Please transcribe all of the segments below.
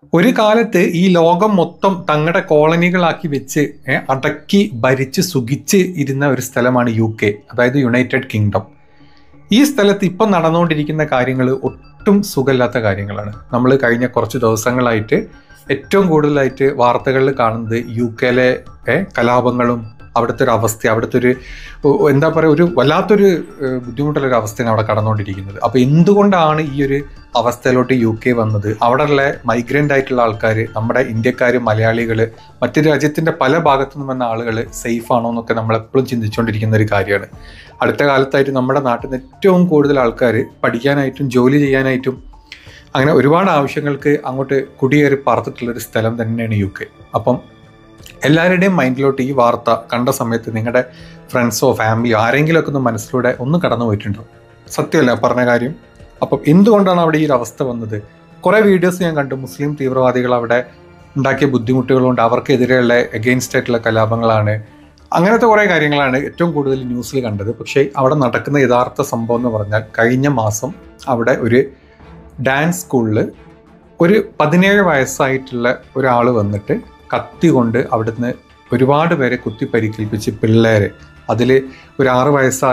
ഒരു കാലത്ത് ഈ ലോകം മൊത്തം തങ്ങളുടെ കോളനികളാക്കി വെച്ച് അടക്കി ഭരിച്ച് സുഖിച്ച് ഇരുന്ന ഒരു സ്ഥലമാണ് UK, അതായത് യുണൈറ്റഡ് കിങ്ഡം. ഈ സ്ഥലത്ത് ഇപ്പം നടന്നുകൊണ്ടിരിക്കുന്ന കാര്യങ്ങൾ ഒട്ടും സുഖമില്ലാത്ത കാര്യങ്ങളാണ്. നമ്മൾ കഴിഞ്ഞ കുറച്ച് ദിവസങ്ങളായിട്ട് ഏറ്റവും കൂടുതലായിട്ട് വാർത്തകളിൽ കാണുന്നത് UKയിലെ കലാപങ്ങളും അവിടുത്തെ ഒരു അവസ്ഥ, അവിടുത്തെ ഒരു എന്താ പറയുക, ഒരു വല്ലാത്തൊരു ബുദ്ധിമുട്ടുള്ളൊരു അവസ്ഥയാണ് അവിടെ കടന്നുകൊണ്ടിരിക്കുന്നത്. അപ്പോൾ എന്തുകൊണ്ടാണ് ഈ ഒരു അവസ്ഥയിലോട്ട് UK വന്നത്? അവിടെയുള്ള മൈഗ്രൻ്റ് ആയിട്ടുള്ള ആൾക്കാർ, നമ്മുടെ ഇന്ത്യക്കാർ, മലയാളികൾ, മറ്റു രാജ്യത്തിൻ്റെ പല ഭാഗത്തു നിന്നും വന്ന ആളുകൾ സേഫ് ആണോ എന്നൊക്കെ നമ്മളെപ്പോഴും ചിന്തിച്ചുകൊണ്ടിരിക്കുന്ന ഒരു കാര്യമാണ്. അടുത്ത കാലത്തായിട്ട് നമ്മുടെ നാട്ടിൽ നിന്ന് ഏറ്റവും കൂടുതൽ ആൾക്കാർ പഠിക്കാനായിട്ടും ജോലി ചെയ്യാനായിട്ടും അങ്ങനെ ഒരുപാട് ആവശ്യങ്ങൾക്ക് അങ്ങോട്ട് കുടിയേറി പാർത്തിട്ടുള്ളൊരു സ്ഥലം തന്നെയാണ് UK. അപ്പം എല്ലാവരുടെയും മൈൻഡിലോട്ട് ഈ വാർത്ത കണ്ട സമയത്ത് നിങ്ങളുടെ ഫ്രണ്ട്സോ ഫാമിലിയോ ആരെങ്കിലുമൊക്കെ ഒന്ന് മനസ്സിലൂടെ ഒന്ന് കടന്നു പോയിട്ടുണ്ടോ? സത്യമല്ല പറഞ്ഞ കാര്യം. അപ്പം എന്തുകൊണ്ടാണ് അവിടെ ഈ ഒരു അവസ്ഥ വന്നത്? കുറേ വീഡിയോസ് ഞാൻ കണ്ടു. മുസ്ലിം തീവ്രവാദികൾ അവിടെ ഉണ്ടാക്കിയ ബുദ്ധിമുട്ടുകളുണ്ട്, അവർക്കെതിരെയുള്ള എഗെയിൻസ്റ്റ് ആയിട്ടുള്ള കലാപങ്ങളാണ്, അങ്ങനത്തെ കുറേ കാര്യങ്ങളാണ് ഏറ്റവും കൂടുതൽ ന്യൂസിൽ കണ്ടത്. പക്ഷേ അവിടെ നടക്കുന്ന യഥാർത്ഥ സംഭവം എന്ന് പറഞ്ഞാൽ, കഴിഞ്ഞ മാസം അവിടെ ഒരു ഡാൻസ് സ്കൂളിൽ ഒരു 17 വയസ്സായിട്ടുള്ള ഒരാൾ വന്നിട്ട് കത്തി കൊണ്ട് അവിടുന്ന് ഒരുപാട് പേരെ കുത്തി പരിക്കേൽപ്പിച്ച് പിള്ളേരെ, അതിൽ ഒരു 6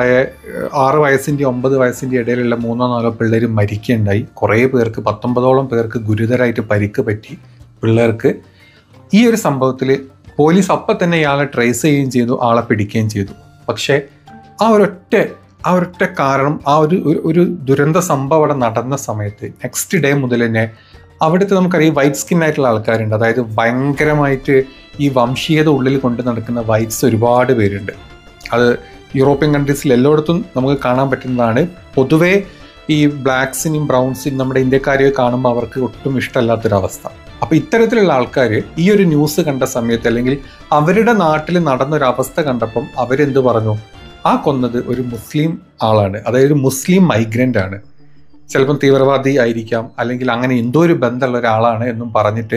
വയസ്സിൻ്റെ 9 വയസ്സിൻ്റെ ഇടയിലുള്ള 3-4 പിള്ളേർ മരിക്കുകയുണ്ടായി. കുറേ പേർക്ക് 19ഓളം പേർക്ക് ഗുരുതരമായിട്ട് പരിക്ക് പറ്റി പിള്ളേർക്ക്. ഈ ഒരു സംഭവത്തിൽ പോലീസ് അപ്പം തന്നെ ഇയാളെ ട്രേസ് ചെയ്യുകയും ചെയ്തു, ആളെ പിടിക്കുകയും ചെയ്തു. പക്ഷേ ആ ഒരൊറ്റ കാരണം, ആ ഒരു ദുരന്ത സംഭവം അവിടെ നടന്ന സമയത്ത് നെക്സ്റ്റ് ഡേ മുതൽ തന്നെ അവിടുത്തെ നമുക്കറിയാം വൈറ്റ് സ്കിൻ ആയിട്ടുള്ള ആൾക്കാരുണ്ട്. അതായത് ഭയങ്കരമായിട്ട് ഈ വംശീയത ഉള്ളിൽ കൊണ്ട് നടക്കുന്ന വൈറ്റ്സ് ഒരുപാട് പേരുണ്ട്. അത് യൂറോപ്യൻ കൺട്രീസിൽ എല്ലായിടത്തും നമുക്ക് കാണാൻ പറ്റുന്നതാണ്. പൊതുവേ ഈ ബ്ലാക്സിനും ബ്രൗൺസിനും നമ്മുടെ ഇന്ത്യക്കാരെ കാണുമ്പോൾ അവർക്ക് ഒട്ടും ഇഷ്ടമല്ലാത്തൊരവസ്ഥ. അപ്പോൾ ഇത്തരത്തിലുള്ള ആൾക്കാർ ഈ ഒരു ന്യൂസ് കണ്ട സമയത്ത്, അല്ലെങ്കിൽ അവരുടെ നാട്ടിൽ നടന്നൊരവസ്ഥ കണ്ടപ്പം അവരെന്ത് പറഞ്ഞു? ആ കൊന്നത് ഒരു മുസ്ലിം ആളാണ്, അതായത് ഒരു മുസ്ലിം മൈഗ്രൻ്റ് ആണ്, ചിലപ്പം തീവ്രവാദി ആയിരിക്കാം, അല്ലെങ്കിൽ അങ്ങനെ എന്തോ ഒരു ബന്ധമുള്ള ഒരാളാണ് എന്നും പറഞ്ഞിട്ട്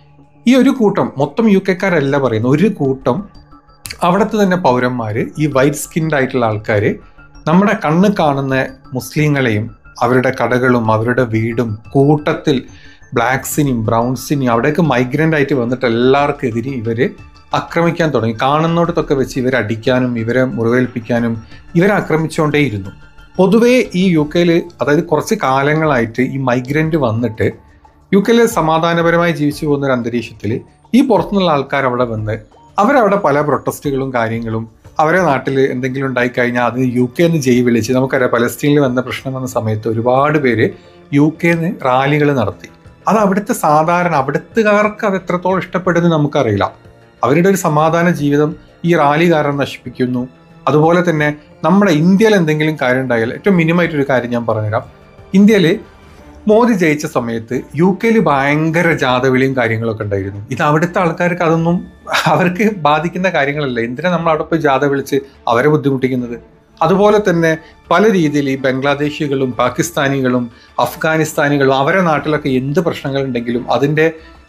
ഈ ഒരു കൂട്ടം, മൊത്തം UK-ക്കാരല്ല പറയുന്നു, ഒരു കൂട്ടം അവിടുത്തെ തന്നെ പൗരന്മാർ, ഈ വൈറ്റ് സ്കിൻഡ് ആയിട്ടുള്ള ആൾക്കാർ നമ്മുടെ കണ്ണ് കാണുന്ന മുസ്ലിങ്ങളെയും അവരുടെ കടകളും അവരുടെ വീടും കൂട്ടത്തിൽ ബ്ലാക്സിനെയും ബ്രൗൺസിനെയും അവിടേക്ക് മൈഗ്രൻ്റ് ആയിട്ട് വന്നിട്ട് എല്ലാവർക്കും എതിരെ ഇവർ ആക്രമിക്കാൻ തുടങ്ങി. കാണുന്നിടത്തൊക്കെ വെച്ച് ഇവരെ അടിക്കാനും ഇവരെ മുറിവേൽപ്പിക്കാനും ഇവരെ ആക്രമിച്ചുകൊണ്ടേയിരുന്നു. പൊതുവേ ഈ UK-യിൽ, അതായത് കുറച്ച് കാലങ്ങളായിട്ട് ഈ മൈഗ്രൻ്റ് വന്നിട്ട് UK-യിൽ സമാധാനപരമായി ജീവിച്ചു പോകുന്ന ഒരു അന്തരീക്ഷത്തിൽ ഈ പുറത്തുനിന്നുള്ള ആൾക്കാർ അവിടെ വന്ന് അവരവിടെ പല പ്രൊട്ടസ്റ്റുകളും കാര്യങ്ങളും, അവരെ നാട്ടിൽ എന്തെങ്കിലും ഉണ്ടായിക്കഴിഞ്ഞാൽ അത് UK-ന്ന് വിളിച്ച്, നമുക്കറിയാം പലസ്തീനിൽ വന്ന പ്രശ്നം വന്ന സമയത്ത് ഒരുപാട് പേര് UK-ന്ന് റാലികൾ നടത്തി. അത് അവിടുത്തെ അവിടുത്തുകാർക്ക് അത് എത്രത്തോളം ഇഷ്ടപ്പെടുന്നു നമുക്കറിയില്ല. അവരുടെ ഒരു സമാധാന ജീവിതം ഈ റാലി കാരണം നശിപ്പിക്കുന്നു. അതുപോലെ തന്നെ നമ്മുടെ ഇന്ത്യയിൽ എന്തെങ്കിലും കാര്യം ഉണ്ടായാൽ, ഏറ്റവും മിനിമമായിട്ടൊരു കാര്യം ഞാൻ പറഞ്ഞുതരാം. ഇന്ത്യയിൽ മോദി ജയിച്ച സമയത്ത് UK-യിൽ ഭയങ്കര ജാഥവിളിയും കാര്യങ്ങളൊക്കെ ഉണ്ടായിരുന്നു. ഇത് അവിടുത്തെ ആൾക്കാർക്ക് അതൊന്നും അവർക്ക് ബാധിക്കുന്ന കാര്യങ്ങളല്ല. എന്തിനാണ് നമ്മൾ അവിടെ പോയി ജാഥ വിളിച്ച് അവരെ ബുദ്ധിമുട്ടിക്കുന്നത്? അതുപോലെ തന്നെ പല രീതിയിൽ ഈ ബംഗ്ലാദേശികളും പാകിസ്ഥാനികളും അഫ്ഗാനിസ്ഥാനികളും അവരെ നാട്ടിലൊക്കെ എന്ത് പ്രശ്നങ്ങളുണ്ടെങ്കിലും അതിൻ്റെ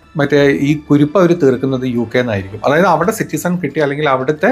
ഈ കുരുപ്പ് അവർ തീർക്കുന്നത് UK-ന്നായിരിക്കും. അതായത് അവിടെ സിറ്റിസൺ കിട്ടി, അല്ലെങ്കിൽ അവിടുത്തെ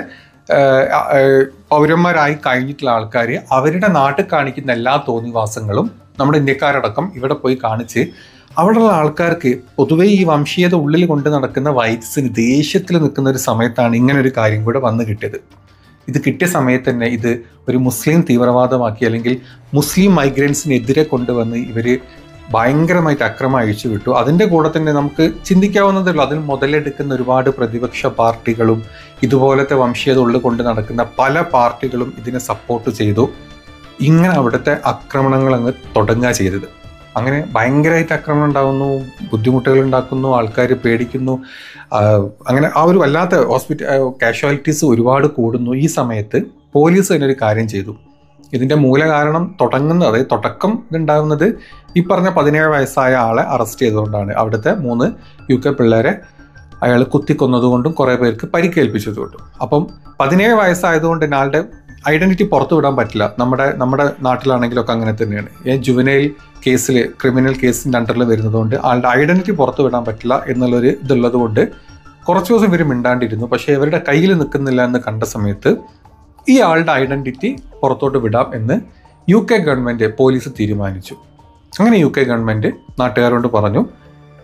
പൗരന്മാരായി കഴിഞ്ഞിട്ടുള്ള ആൾക്കാർ അവരുടെ നാട്ടിൽ കാണിക്കുന്ന എല്ലാ തോന്നിവാസങ്ങളും നമ്മുടെ ഇന്ത്യക്കാരടക്കം ഇവിടെ പോയി കാണിച്ച് അവിടെയുള്ള ആൾക്കാർക്ക് പൊതുവേ ഈ വംശീയത ഉള്ളിൽ കൊണ്ട് നടക്കുന്ന വൈറ്റ്സിന് ദേഷ്യത്തിൽ നിൽക്കുന്ന ഒരു സമയത്താണ് ഇങ്ങനെ ഒരു കാര്യം കൂടെ വന്നു കിട്ടിയത്. ഇത് കിട്ടിയ സമയത്ത് തന്നെ ഇത് ഒരു മുസ്ലിം തീവ്രവാദമാക്കി, അല്ലെങ്കിൽ മുസ്ലിം മൈഗ്രൻസിനെതിരെ കൊണ്ടുവന്ന് ഇവർ ഭയങ്കരമായിട്ട് അക്രമം അഴിച്ചു വിട്ടു. അതിൻ്റെ കൂടെ തന്നെ നമുക്ക് ചിന്തിക്കാവുന്നതേ അതിൽ മുതലെടുക്കുന്ന ഒരുപാട് പ്രതിപക്ഷ പാർട്ടികളും ഇതുപോലത്തെ വംശീയത ഉള്ളിൽ കൊണ്ട് നടക്കുന്ന പല പാർട്ടികളും ഇതിനെ സപ്പോർട്ട് ചെയ്തു. ഇങ്ങനെ അവിടുത്തെ ആക്രമണങ്ങൾ അങ്ങ് തുടങ്ങുക ചെയ്തത്. അങ്ങനെ ഭയങ്കരമായിട്ട് ആക്രമണം ഉണ്ടാകുന്നു, ബുദ്ധിമുട്ടുകൾ ഉണ്ടാക്കുന്നു, ആൾക്കാർ പേടിക്കുന്നു. അങ്ങനെ ആ ഒരു വല്ലാത്ത കാഷ്വാലിറ്റീസ് ഒരുപാട് കൂടുന്നു. ഈ സമയത്ത് പോലീസ് തന്നെ ഒരു കാര്യം ചെയ്തു. ഇതിൻ്റെ മൂല കാരണം തുടക്കം ഇതുണ്ടാകുന്നത് ഈ പറഞ്ഞ 17 വയസ്സായ ആളെ അറസ്റ്റ് ചെയ്തുകൊണ്ടാണ്. അവിടുത്തെ 3 UK പിള്ളേരെ അയാൾ കുത്തിക്കൊന്നതുകൊണ്ടും കുറേ പേർക്ക് പരിക്കേൽപ്പിച്ചതുകൊണ്ടും. അപ്പം 17 വയസ്സായതുകൊണ്ട് തന്നെ ആളുടെ ഐഡൻറ്റിറ്റി പുറത്തു വിടാൻ പറ്റില്ല. നമ്മുടെ നാട്ടിലാണെങ്കിലൊക്കെ അങ്ങനെ തന്നെയാണ്. ജുവനൈൽ കേസിൽ, ക്രിമിനൽ കേസിൻ്റെ അണ്ടറിൽ വരുന്നതുകൊണ്ട് ആളുടെ ഐഡൻറ്റിറ്റി പുറത്തു വിടാൻ പറ്റില്ല എന്നുള്ളൊരു ഇതുള്ളത് കൊണ്ട് കുറച്ച് ദിവസം ഇവർ മിണ്ടാണ്ടിരുന്നു. പക്ഷേ ഇവരുടെ കയ്യിൽ നിൽക്കുന്നില്ല എന്ന് കണ്ട സമയത്ത് ഈ ആളുടെ ഐഡൻറ്റിറ്റി പുറത്തോട്ട് വിടാം എന്ന് UK ഗവൺമെൻറ്, പോലീസ് തീരുമാനിച്ചു. അങ്ങനെ UK ഗവൺമെൻറ് നാട്ടുകാരോട് പറഞ്ഞു,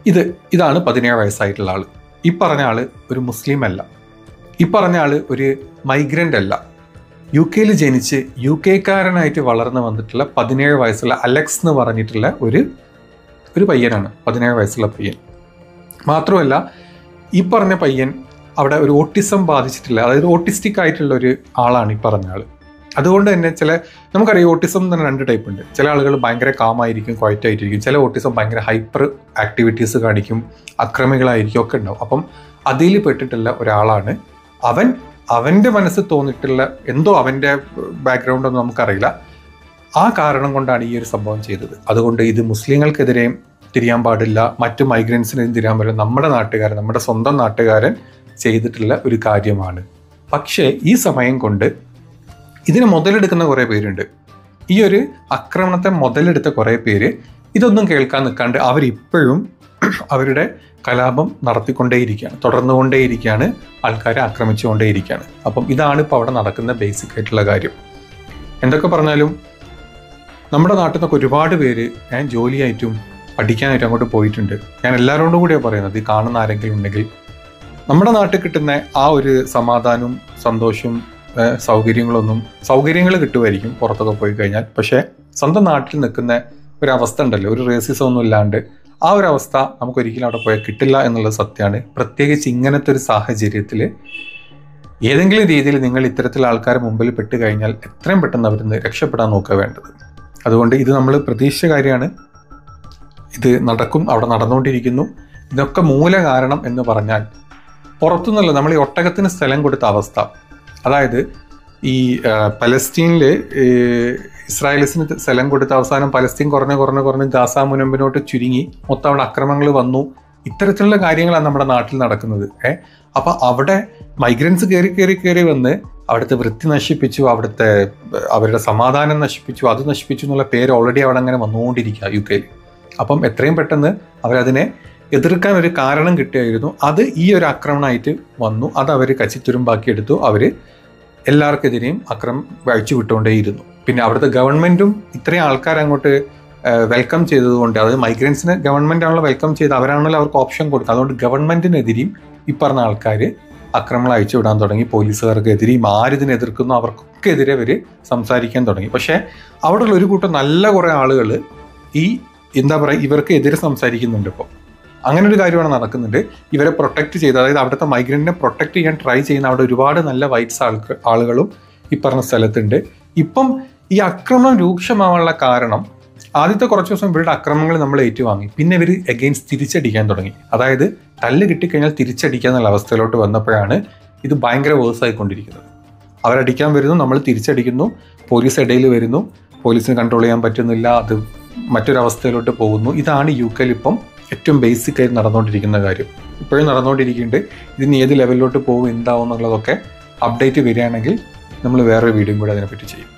ഇതാണ് 17 വയസ്സായിട്ടുള്ള ആള്. ഈ പറഞ്ഞ ആള് ഒരു മുസ്ലിം അല്ല. ഈ പറഞ്ഞ ആള് ഒരു മൈഗ്രൻ്റ് അല്ല. UK ജനിച്ച് UK വളർന്നു വന്നിട്ടുള്ള 17 വയസ്സുള്ള അലക്സ് എന്ന് പറഞ്ഞിട്ടുള്ള ഒരു പയ്യനാണ്. 17 വയസ്സുള്ള പയ്യൻ. മാത്രമല്ല ഈ പറഞ്ഞ പയ്യൻ അവിടെ ഒരു ഓട്ടിസം ബാധിച്ചിട്ടില്ല, അതായത് ഓട്ടിസ്റ്റിക് ആയിട്ടുള്ള ഒരു ആളാണ് ഈ പറഞ്ഞ ആൾ. അതുകൊണ്ട് തന്നെ നമുക്കറിയാം ഓട്ടിസം തന്നെ 2 ടൈപ്പ് ഉണ്ട്. ചില ആളുകൾ ഭയങ്കര കാമായിരിക്കും, ക്വയറ്റായിട്ടിരിക്കും. ചില ഓട്ടിസം ഭയങ്കര ഹൈപ്പർ ആക്ടിവിറ്റീസ് കാണിക്കും, അക്രമികളായിരിക്കും, ഒക്കെ ഉണ്ടാവും. അപ്പം അതിൽ പെട്ടിട്ടുള്ള ഒരാളാണ് അവൻ്റെ മനസ്സിൽ തോന്നിയിട്ടുള്ള എന്തോ, അവൻ്റെ ബാക്ക്ഗ്രൗണ്ട് ഒന്നും നമുക്കറിയില്ല, ആ കാരണം കൊണ്ടാണ് ഈ ഒരു സംഭവം ചെയ്തത്. അതുകൊണ്ട് ഇത് മുസ്ലിങ്ങൾക്കെതിരെയും തിരിയാൻ പാടില്ല, മറ്റു മൈഗ്രൻസിനെയും തിരിയാൻ പാടില്ല. നമ്മുടെ സ്വന്തം നാട്ടുകാരൻ ചെയ്തിട്ടുള്ള ഒരു കാര്യമാണ്. പക്ഷേ ഈ സമയം കൊണ്ട് ഇതിനെ മുതലെടുക്കുന്ന കുറേ പേരുണ്ട്. ഈ ഒരു ആക്രമണത്തെ മുതലെടുത്ത കുറേ പേര് ഇതൊന്നും കേൾക്കാൻ നിൽക്കാണ്ട് അവരിപ്പോഴും അവരുടെ കലാപം തുടർന്നുകൊണ്ടേയിരിക്കുകയാണ്, ആൾക്കാരെ ആക്രമിച്ചുകൊണ്ടേയിരിക്കുകയാണ്. അപ്പം ഇതാണ് ഇപ്പോൾ അവിടെ നടക്കുന്ന ബേസിക് ആയിട്ടുള്ള കാര്യം. എന്തൊക്കെ പറഞ്ഞാലും നമ്മുടെ നാട്ടിൽ നിന്നൊക്കെ ഒരുപാട് പേര് ജോലിയായിട്ടും പഠിക്കാനായിട്ടും അങ്ങോട്ട് പോയിട്ടുണ്ട്. ഞാൻ എല്ലാവരോടും കൂടിയാണ് പറയുന്നത്, ഈ കാണുന്ന ആരെങ്കിലും ഉണ്ടെങ്കിൽ നമ്മുടെ നാട്ടിൽ കിട്ടുന്ന ആ ഒരു സമാധാനവും സന്തോഷവും സൗകര്യങ്ങൾ കിട്ടുമായിരിക്കും പുറത്തൊക്കെ പോയി കഴിഞ്ഞാൽ. പക്ഷേ സ്വന്തം നാട്ടിൽ നിൽക്കുന്ന ഒരവസ്ഥ ഉണ്ടല്ലോ, ഒരു റേസിസം ഒന്നും ഇല്ലാണ്ട്, ആ ഒരു അവസ്ഥ നമുക്കൊരിക്കലും അവിടെ പോയാൽ കിട്ടില്ല എന്നുള്ളത് സത്യമാണ്. പ്രത്യേകിച്ച് ഇങ്ങനത്തെ ഒരു സാഹചര്യത്തിൽ ഏതെങ്കിലും രീതിയിൽ നിങ്ങൾ ഇത്തരത്തിലുള്ള ആൾക്കാരെ മുമ്പിൽ പെട്ട് കഴിഞ്ഞാൽ എത്രയും പെട്ടെന്ന് അവരിൽ നിന്ന് രക്ഷപ്പെടാൻ നോക്കുക വേണ്ടത്. അതുകൊണ്ട് ഇത് നമ്മൾ പ്രതീക്ഷിച്ച കാര്യമാണ്. ഇത് നടക്കും, അവിടെ നടന്നുകൊണ്ടിരിക്കുന്നു. ഇതൊക്കെ മൂല കാരണം എന്ന് പറഞ്ഞാൽ പുറത്തുനിന്നല്ല, നമ്മൾ ഈ ഒട്ടകത്തിന് സ്ഥലം കൊടുത്ത അവസ്ഥ. അതായത് ഈ പലസ്തീനിൽ ഇസ്രായേലിസിന് സ്ഥലം കൊടുത്ത അവസാനം പലസ്തീൻ കുറഞ്ഞ് ഗാസ മുനമ്പിനോട്ട് ചുരുങ്ങി മൊത്തം അവിടെ ആക്രമണങ്ങൾ വന്നു. ഇത്തരത്തിലുള്ള കാര്യങ്ങളാണ് നമ്മുടെ നാട്ടിൽ നടക്കുന്നത്. അപ്പം അവിടെ മൈഗ്രൻസ് കയറി വന്ന് അവിടുത്തെ വൃത്തി നശിപ്പിച്ചു, അവരുടെ സമാധാനം നശിപ്പിച്ചു, അത് നശിപ്പിച്ചു എന്നുള്ള പേര് ഓൾറെഡി അവിടെ അങ്ങനെ വന്നുകൊണ്ടിരിക്കുക UK. അപ്പം എത്രയും പെട്ടെന്ന് അവരതിനെ എതിർക്കാൻ ഒരു കാരണം കിട്ടിയായിരുന്നു. അത് ഈ ഒരു ആക്രമണമായിട്ട് വന്നു. അത് അവർ കച്ചിത്തുരുമ്പാക്കിയെടുത്തു. അവർ എല്ലാവർക്കെതിരെയും ആക്രമണം അഴിച്ചു വിട്ടുകൊണ്ടേയിരുന്നു. പിന്നെ അവിടുത്തെ ഗവൺമെൻറ്റും ഇത്രയും ആൾക്കാരെ അങ്ങോട്ട് വെൽക്കം ചെയ്തതുകൊണ്ട്, അതായത് മൈഗ്രൻസിനെ ഗവൺമെൻറ് ആണല്ലോ വെൽക്കം ചെയ്ത്, അവരാണല്ലോ അവർക്ക് ഓപ്ഷൻ കൊടുക്കുക. അതുകൊണ്ട് ഗവൺമെൻറ്റിനെതിരെയും ഈ പറഞ്ഞ ആൾക്കാർ ആക്രമണം അഴിച്ചു വിടാൻ തുടങ്ങി. പോലീസുകാർക്കെതിരെയും ആരിതിനെ എതിർക്കുന്നു അവർക്കൊക്കെ എതിരെ അവർ സംസാരിക്കാൻ തുടങ്ങി. പക്ഷേ അവിടെയുള്ള ഒരു കൂട്ടം നല്ല കുറേ ആളുകൾ ഇവർക്ക് എതിരെ സംസാരിക്കുന്നുണ്ട്. ഇപ്പോൾ അങ്ങനെ ഒരു കാര്യമാണ് നടക്കുന്നുണ്ട്. ഇവരെ പ്രൊട്ടക്റ്റ് ചെയ്ത്, അതായത് അവിടുത്തെ മൈഗ്രൻറ്റിനെ പ്രൊട്ടക്റ്റ് ചെയ്യാൻ ട്രൈ ചെയ്യുന്ന അവിടെ ഒരുപാട് നല്ല വൈറ്റ്സ് ആളുകളും ഈ പറഞ്ഞ സ്ഥലത്തുണ്ട്. ഇപ്പം ഈ ആക്രമണം രൂക്ഷമാവാനുള്ള കാരണം, ആദ്യത്തെ കുറച്ച് ദിവസം ഇവരുടെ ആക്രമണങ്ങൾ നമ്മൾ ഏറ്റുവാങ്ങി. പിന്നെ ഇവർ എഗെയിൻസ്റ്റ് തിരിച്ചടിക്കാൻ തുടങ്ങി. അതായത് തല്ല് കിട്ടിക്കഴിഞ്ഞാൽ തിരിച്ചടിക്കുക എന്നുള്ള അവസ്ഥയിലോട്ട് വന്നപ്പോഴാണ് ഇത് ഭയങ്കര വേഴ്സായിക്കൊണ്ടിരിക്കുന്നത്. അവരടിക്കാൻ വരുന്നു, നമ്മൾ തിരിച്ചടിക്കുന്നു, പോലീസ് ഇടയിൽ വരുന്നു, പോലീസിന് കൺട്രോൾ ചെയ്യാൻ പറ്റുന്നില്ല, അത് മറ്റൊരവസ്ഥയിലോട്ട് പോകുന്നു. ഇതാണ് UK ഇപ്പം ഏറ്റവും ബേസിക്കായി നടന്നുകൊണ്ടിരിക്കുന്ന കാര്യം. ഇപ്പോഴും നടന്നുകൊണ്ടിരിക്കുന്നുണ്ട്. ഇതിന് ഏത് ലെവലിലോട്ട് പോകും, എന്താവും എന്നുള്ളതൊക്കെ അപ്ഡേറ്റ് വരികയാണെങ്കിൽ നമ്മൾ വേറൊരു വീഡിയോയും കൂടെ അതിനെപ്പറ്റി ചെയ്യും.